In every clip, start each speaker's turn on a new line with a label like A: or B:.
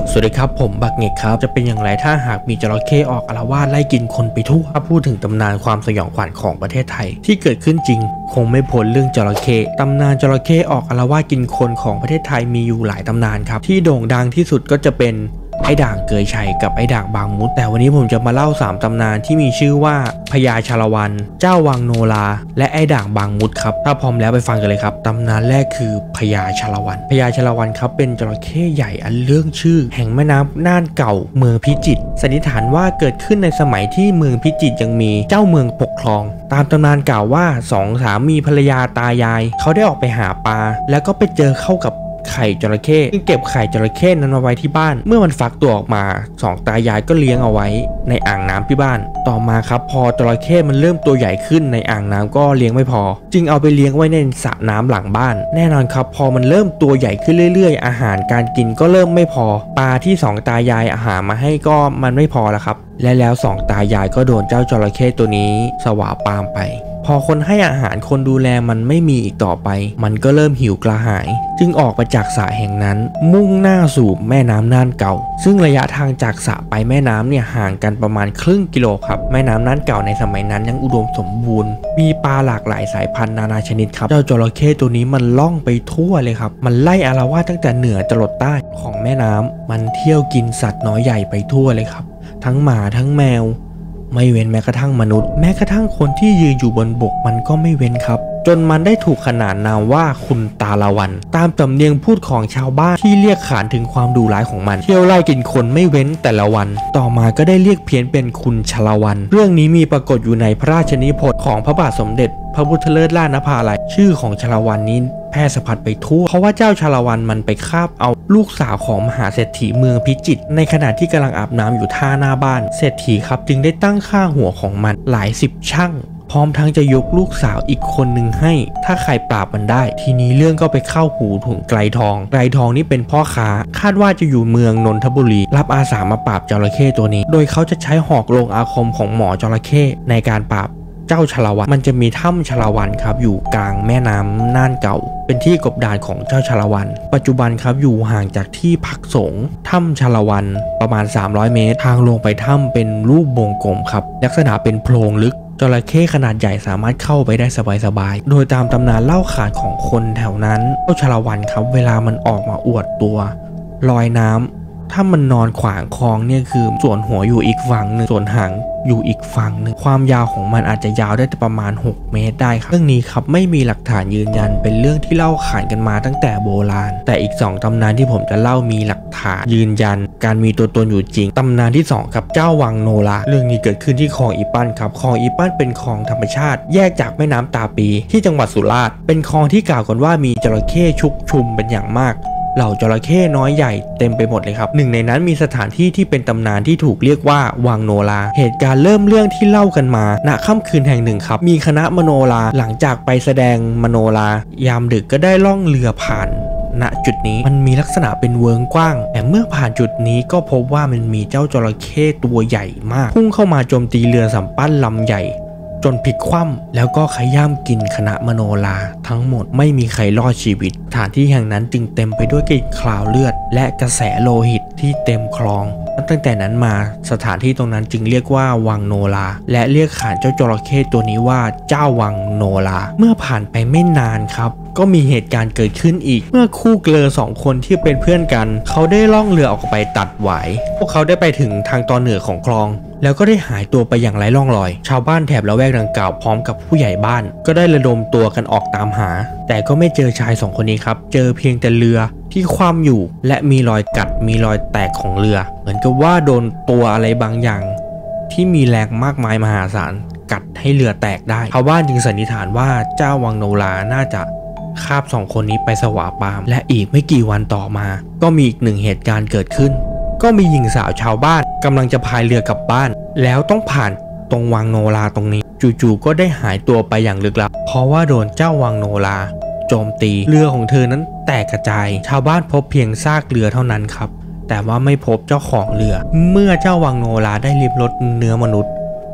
A: สวัสดีครับผมบักเงกครับจะเป็นอย่างไรถ้าหากมีจระเข้ออกอาละวาดไล่กินคนไปทั่วถ้าพูดถึงตำนานความสยองขวัญของประเทศไทยที่เกิดขึ้นจริงคงไม่พ้นเรื่องจระเข้ตำนานจระเข้ออกอาละวาดกินคนของประเทศไทยมีอยู่หลายตำนานครับที่โด่งดังที่สุดก็จะเป็นไอ้ด่างเกยชัยกับไอ้ด่างบางมุดแต่วันนี้ผมจะมาเล่า3ตำนานที่มีชื่อว่าพญาชาละวันเจ้าวังโนราและไอ้ด่างบางมุดครับถ้าพร้อมแล้วไปฟังกันเลยครับตำนานแรกคือพญาชาละวันพญาชาละวันครับเป็นจระเข้ใหญ่อันเรื่องชื่อแห่งแม่น้ำน่านเก่าเมืองพิจิตรสันนิษฐานว่าเกิดขึ้นในสมัยที่เมืองพิจิตรยังมีเจ้าเมืองปกครองตามตำนานกล่าวว่า2 สามีภรรยาตายายเขาได้ออกไปหาปลาแล้วก็ไปเจอเข้ากับไข่จระเข้ซึ่งเก็บไข่จระเข้นั้นมาไว้ที่บ้านเมื่อมันฟักตัวออกมา2 ตายายก็เลี้ยงเอาไว้ในอ่างน้ำที่บ้านต่อมาครับพอจระเข้มันเริ่มตัวใหญ่ขึ้นในอ่างน้ำก็เลี้ยงไม่พอจึงเอาไปเลี้ยงไว้ในสระน้ำหลังบ้านแน่นอนครับพอมันเริ่มตัวใหญ่ขึ้นเรื่อยๆอาหารการกินก็เริ่มไม่พอปลาที่2 ตายายอาหารมาให้ก็มันไม่พอแล้วครับและแล้ว2 ตายายก็โดนเจ้าจระเข้ตัวนี้สวาปามไปพอคนให้อาหารคนดูแลมันไม่มีอีกต่อไปมันก็เริ่มหิวกระหายจึงออกไปจากสระแห่งนั้นมุ่งหน้าสู่แม่น้ำน่านเก่าซึ่งระยะทางจากสระไปแม่น้ำเนี่ยห่างกันประมาณครึ่งกิโลครับแม่น้ำน่านเก่าในสมัยนั้นยังอุดมสมบูรณ์มีปลาหลากหลายสายพันธุ์นานาชนิดครับเจ้าจระเข้ตัวนี้มันล่องไปทั่วเลยครับมันไล่อาละวาดตั้งแต่เหนือจรดใต้ของแม่น้ำมันเที่ยวกินสัตว์น้อยใหญ่ไปทั่วเลยครับทั้งหมาทั้งแมวไม่เว้นแม้กระทั่งมนุษย์แม้กระทั่งคนที่ยืนอยู่บนบกมันก็ไม่เว้นครับจนมันได้ถูกขนานนามว่าคุณตาละวันตามสำเนียงพูดของชาวบ้านที่เรียกขานถึงความดุร้ายของมันเที่ยวไล่กินคนไม่เว้นแต่ละวันต่อมาก็ได้เรียกเพี้ยนเป็นคุณชาละวันเรื่องนี้มีปรากฏอยู่ในพระราชนิพนธ์ของพระบาทสมเด็จพระพุทธเลิศล่านภาลัยชื่อของชาละวันนี้แพร่สะพัดไปทั่วเพราะว่าเจ้าชาละวันมันไปคาบเอาลูกสาวของมหาเศรษฐีเมืองพิจิตรในขณะที่กำลังอาบน้ำอยู่ท่าหน้าบ้านเศรษฐีครับจึงได้ตั้งค่าหัวของมันหลาย10 ชั่งพร้อมทั้งจะยกลูกสาวอีกคนหนึ่งให้ถ้าใครปราบมันได้ทีนี้เรื่องก็ไปเข้าหูถึงไกรทองนี่เป็นพ่อค้าคาดว่าจะอยู่เมืองนนทบุรีรับอาสามาปราบจระเข้ตัวนี้โดยเขาจะใช้หอกลงอาคมของหมอจระเข้ในการปราบเจ้าชาละวันมันจะมีถ้ำชาละวันครับอยู่กลางแม่น้ำน่านเก่าเป็นที่กบดานของเจ้าชาละวันปัจจุบันครับอยู่ห่างจากที่พักสงฆ์ถ้ำชาละวันประมาณ300 เมตรทางลงไปถ้ำเป็นรูปวงกลมครับลักษณะเป็นโพรงลึกจระเข้ขนาดใหญ่สามารถเข้าไปได้สบายๆโดยตามตำนานเล่าขานของคนแถวนั้นเจ้าชาละวันครับเวลามันออกมาอวดตัวลอยน้ำถ้ามันนอนขวางคลองเนี่ยคือส่วนหัวอยู่อีกฝั่งหนึ่งส่วนหางอยู่อีกฝั่งหนึ่งความยาวของมันอาจจะยาวได้ประมาณ6 เมตรได้ครับเรื่องนี้ครับไม่มีหลักฐานยืนยันเป็นเรื่องที่เล่าขานกันมาตั้งแต่โบราณแต่อีก2 ตำนานที่ผมจะเล่ามีหลักฐานยืนยันการมีตัวตนอยู่จริงตำนานที่2ครับเจ้าวังโนราเรื่องนี้เกิดขึ้นที่คลองอีปั้นครับคลองอีปั้นเป็นคลองธรรมชาติแยกจากแม่น้ำตาปีที่จังหวัดสุราษฎร์เป็นคลองที่กล่าวกันว่ามีจระเข้ชุกชุมเป็นอย่างมากเหล่าจระเข้น้อยใหญ่เต็มไปหมดเลยครับหนึ่งในนั้นมีสถานที่ที่เป็นตำนานที่ถูกเรียกว่าวังโนราเหตุการณ์เริ่มเรื่องที่เล่ากันมาณค่ำคืนแห่งหนึ่งครับมีคณะมโนราหลังจากไปแสดงมโนรายามดึกก็ได้ล่องเรือผ่านณจุดนี้มันมีลักษณะเป็นเวิงกว้างแต่เมื่อผ่านจุดนี้ก็พบว่ามันมีเจ้าจระเข้ตัวใหญ่มากพุ่งเข้ามาโจมตีเรือสำปั้นลำใหญ่จนพลิกคว่ำแล้วก็ขย้ำกินคณะมโนราทั้งหมดไม่มีใครรอดชีวิตสถานที่แห่งนั้นจึงเต็มไปด้วยกลิ่นคราวเลือดและกระแสโลหิตที่เต็มคลองตั้งแต่นั้นมาสถานที่ตรงนั้นจึงเรียกว่าวังโนราและเรียกขานเจ้าจระเข้ตัวนี้ว่าเจ้าวังโนราเมื่อผ่านไปไม่นานครับก็มีเหตุการณ์เกิดขึ้นอีกเมื่อคู่เกลอ2 คนที่เป็นเพื่อนกันเขาได้ล่องเรือออกไปตัดหวายพวกเขาได้ไปถึงทางตอนเหนือของคลองแล้วก็ได้หายตัวไปอย่างไร้ร่องรอยชาวบ้านแถบละแวกดังกล่าวพร้อมกับผู้ใหญ่บ้านก็ได้ระดมตัวกันออกตามหาแต่ก็ไม่เจอชาย2 คนนี้ครับเจอเพียงแต่เรือที่คว่ำอยู่และมีรอยกัดมีรอยแตกของเรือเหมือนกับว่าโดนตัวอะไรบางอย่างที่มีแรงมากมายมหาศาลกัดให้เรือแตกได้ชาวบ้านจึงสันนิษฐานว่าเจ้าวังโนราน่าจะคาบ2 คนนี้ไปสวาปามและอีกไม่กี่วันต่อมาก็มีอีก1 เหตุการณ์เกิดขึ้นก็มีหญิงสาวชาวบ้านกำลังจะพายเรือกลับบ้านแล้วต้องผ่านตรงวังโนราตรงนี้จู่ๆก็ได้หายตัวไปอย่างลึกลับเพราะว่าโดนเจ้าวังโนราโจมตีเรือของเธอนั้นแตกกระจายชาวบ้านพบเพียงซากเรือเท่านั้นครับแต่ว่าไม่พบเจ้าของเรือเมื่อเจ้าวังโนราได้ลิ้มรสเนื้อมนุษย์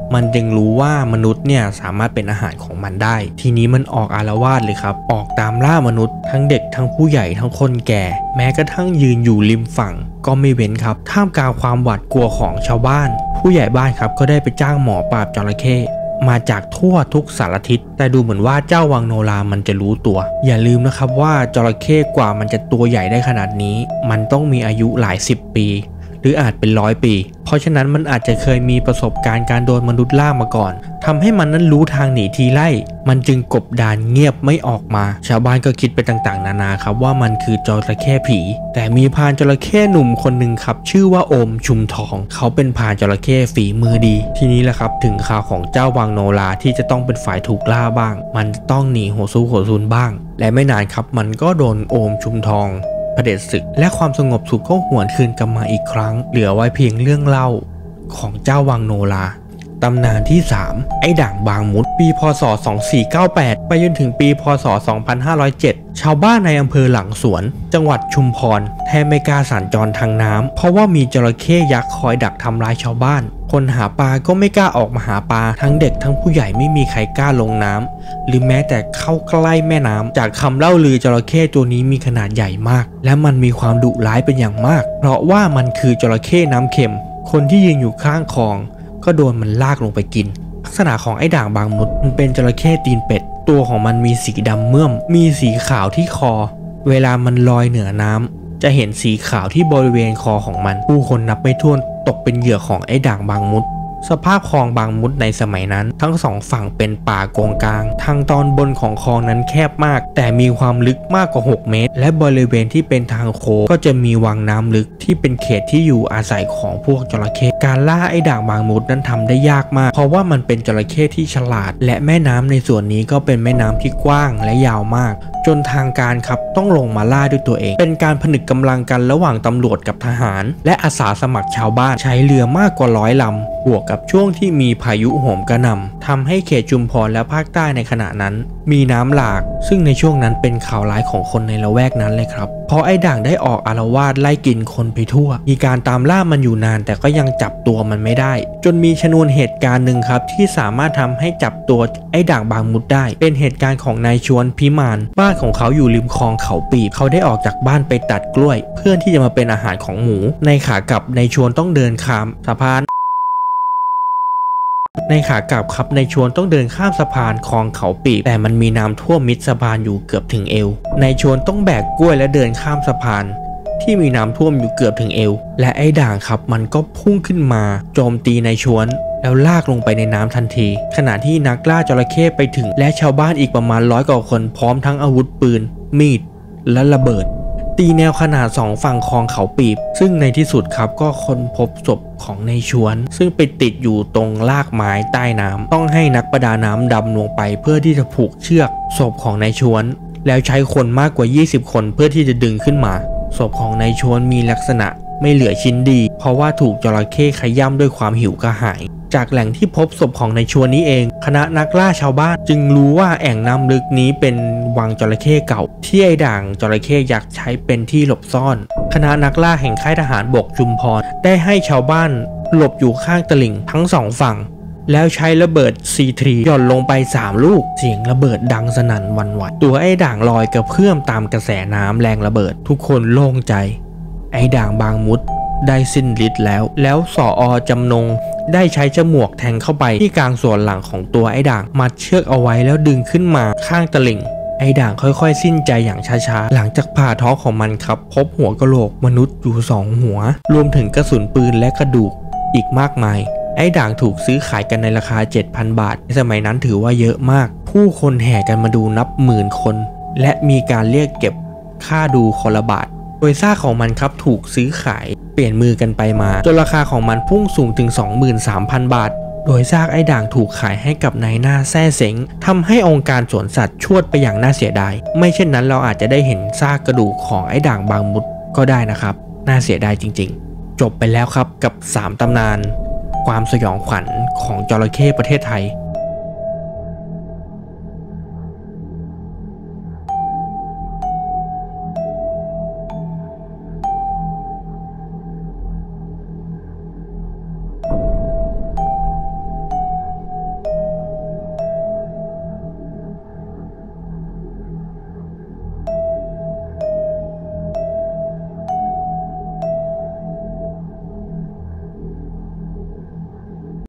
A: มันจึงรู้ว่ามนุษย์เนี่ยสามารถเป็นอาหารของมันได้ทีนี้มันออกอาละวาดเลยครับออกตามล่ามนุษย์ทั้งเด็กทั้งผู้ใหญ่ทั้งคนแก่แม้กระทั่งยืนอยู่ริมฝั่งก็ไม่เว้นครับท่ามกลางความหวาดกลัวของชาวบ้านผู้ใหญ่บ้านครับก็ได้ไปจ้างหมอปราบจระเข้มาจากทั่วทุกสารทิศแต่ดูเหมือนว่าเจ้าวังโนรามันจะรู้ตัวอย่าลืมนะครับว่าจระเข้กว่ามันจะตัวใหญ่ได้ขนาดนี้มันต้องมีอายุหลาย10 ปีหรืออาจเป็น100 ปีเพราะฉะนั้นมันอาจจะเคยมีประสบการณ์การโดนมนุษย์ล่ามาก่อนทำให้มันนั้นรู้ทางหนีทีไล่มันจึงกบดานเงียบไม่ออกมาชาวบ้านก็คิดไปต่างๆนานาครับว่ามันคือจระเข้ผีแต่มีพรานจระเข้หนุ่มคนหนึ่งครับชื่อว่าโอมชุมทองเขาเป็นพรานจระเข้ฝีมือดีทีนี้แหละครับถึงข่าวของเจ้าวังโนราที่จะต้องเป็นฝ่ายถูกล่าบ้างมันต้องหนีหัวสู้หัวซุนบ้างและไม่นานครับมันก็โดนโอมชุมทองเผด็จศึกและความสงบสุขก็หวนคืนกลับมาอีกครั้งเหลือไว้เพียงเรื่องเล่าของเจ้าวังโนราตำนานที่ 3 ไอ้ด่างบางมุดปีพศ 2498 ไปจนถึงปีพศ 2507 ชาวบ้านในอำเภอหลังสวนจังหวัดชุมพรแทบไม่กล้าสัญจรทางน้ำเพราะว่ามีจระเข้ยักษ์คอยดักทำร้ายชาวบ้านคนหาปลาก็ไม่กล้าออกมาหาปลาทั้งเด็กทั้งผู้ใหญ่ไม่มีใครกล้าลงน้ำหรือแม้แต่เข้าใกล้แม่น้ำจากคำเล่าลือจระเข้ตัวนี้มีขนาดใหญ่มากและมันมีความดุร้ายเป็นอย่างมากเพราะว่ามันคือจระเข้น้ำเค็มคนที่ยืนอยู่ข้างคลองก็โดนมันลากลงไปกินลักษณะของไอ้ด่างบางมุดมันเป็นจระเข้ตีนเป็ดตัวของมันมีสีดำเมื่อมมีสีขาวที่คอเวลามันลอยเหนือน้ำจะเห็นสีขาวที่บริเวณคอของมันผู้คนนับไม่ถ้วนตกเป็นเหยื่อของไอ้ด่างบางมุดสภาพคลองบางมุดในสมัยนั้นทั้งสองฝั่งเป็นป่าโกงกลางทางตอนบนของคลองนั้นแคบมากแต่มีความลึกมากกว่า6 เมตรและบริเวณที่เป็นทางโค้งก็จะมีวังน้ำลึกที่เป็นเขตที่อยู่อาศัยของพวกจระเข้การล่าไอ้ด่างบางมุดนั้นทำได้ยากมากเพราะว่ามันเป็นจระเข้ที่ฉลาดและแม่น้ำในส่วนนี้ก็เป็นแม่น้ำที่กว้างและยาวมากจนทางการครับต้องลงมาล่าด้วยตัวเองเป็นการผนึกกำลังกันระหว่างตำรวจกับทหารและอาสาสมัครชาวบ้านใช้เรือมากกว่า100 ลำบวกกับช่วงที่มีพายุโหมกระหน่ำทำให้เขตชุมพรและภาคใต้ในขณะนั้นมีน้ำหลากซึ่งในช่วงนั้นเป็นข่าวร้ายของคนในละแวกนั้นเลยครับเพราะไอ้ด่างได้ออกอาละวาดไล่กินคนไปทั่วมีการตามล่ามันอยู่นานแต่ก็ยังจับตัวมันไม่ได้จนมีชนวนเหตุการณ์หนึ่งครับที่สามารถทำให้จับตัวไอ้ด่างบางมุดได้เป็นเหตุการณ์ของนายชวนพิมานบ้านของเขาอยู่ริมคลองเขาปีบเขาได้ออกจากบ้านไปตัดกล้วยเพื่อที่จะมาเป็นอาหารของหมูในขากลับนายชวนต้องเดินข้ามสะพานในขากลับครับนายชวนต้องเดินข้ามสะพานคลองเขาปีบแต่มันมีน้ำท่วมมิดสะพานอยู่เกือบถึงเอวนายชวนต้องแบกกล้วยและเดินข้ามสะพานที่มีน้ำท่วมอยู่เกือบถึงเอวและไอ้ด่างครับมันก็พุ่งขึ้นมาโจมตีนายชวนแล้วลากลงไปในน้ำทันทีขณะที่นักล่าจระเข้ไปถึงและชาวบ้านอีกประมาณ100 กว่าคนพร้อมทั้งอาวุธปืนมีดและระเบิดตีแนวขนาด2 ฝั่งคลองเขาปีบซึ่งในที่สุดครับก็ค้นพบศพของนายชวนซึ่งไปติดอยู่ตรงรากไม้ใต้น้ำต้องให้นักประดาน้ำดำลงไปเพื่อที่จะผูกเชือกศพของนายชวนแล้วใช้คนมากกว่า20 คนเพื่อที่จะดึงขึ้นมาศพของนายชวนมีลักษณะไม่เหลือชิ้นดีเพราะว่าถูกจระเข้ขย้ำด้วยความหิวกระหายจากแหล่งที่พบศพของนายชวนนี้เองคณะนักล่าชาวบ้านจึงรู้ว่าแอ่งน้ำลึกนี้เป็นวังจระเข้เก่าที่ไอ้ด่างจระเข้ยักษ์ใช้เป็นที่หลบซ่อนคณะนักล่าแห่งค่ายทหารบกชุมพรได้ให้ชาวบ้านหลบอยู่ข้างตลิ่งทั้ง2 ฝั่งแล้วใช้ระเบิด C3 หย่อนลงไป3 ลูกเสียงระเบิดดังสนั่นหวั่นไหวตัวไอ้ด่างลอยกระเพื่อมตามกระแสน้ำแรงระเบิดทุกคนโล่งใจไอ้ด่างบางมุดได้สิ้นฤทธิ์แล้วสอ.จำนงได้ใช้ฉมวกแทงเข้าไปที่กลางส่วนหลังของตัวไอ้ด่างมัดเชือกเอาไว้แล้วดึงขึ้นมาข้างตลิ่งไอ้ด่างค่อยๆสิ้นใจอย่างช้าๆหลังจากผ่าท้องของมันครับพบหัวกะโหลกมนุษย์อยู่2 หัวรวมถึงกระสุนปืนและกระดูกอีกมากมายไอ้ด่างถูกซื้อขายกันในราคา 7,000 บาทในสมัยนั้นถือว่าเยอะมากผู้คนแห่กันมาดูนับหมื่นคนและมีการเรียกเก็บค่าดูคนละบาทโดยซากของมันครับถูกซื้อขายเปลี่ยนมือกันไปมาจนราคาของมันพุ่งสูงถึง 23,000 บาทโดยซากไอ้ด่างถูกขายให้กับนายหน้าแซ่เซ็งทำให้องค์การสวนสัตว์ชวดไปอย่างน่าเสียดายไม่เช่นนั้นเราอาจจะได้เห็นซากกระดูกของไอ้ด่างบางมุดก็ได้นะครับน่าเสียดายจริงๆจบไปแล้วครับกับ3 ตำนานความสยองขวัญของจระเข้ประเทศไทย